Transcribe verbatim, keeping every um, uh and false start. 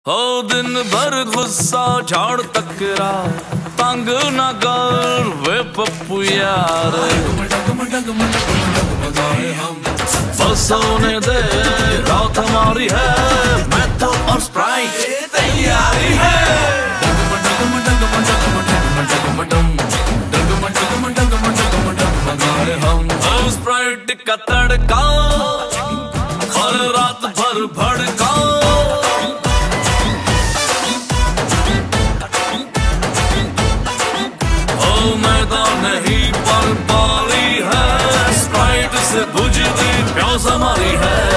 हो दिन भर गुस्सा झाड़ तकरा तंग न कर वे पप्पू यार, बस होने दे रात हमारी है, मैं तो और स्प्राइट तैयारी है। हम स्प्राइट का तड़का हर रात भर भड़का, मैदान नहीं पर पारी है, स्प्राइट से बुझती प्यास हमारी है।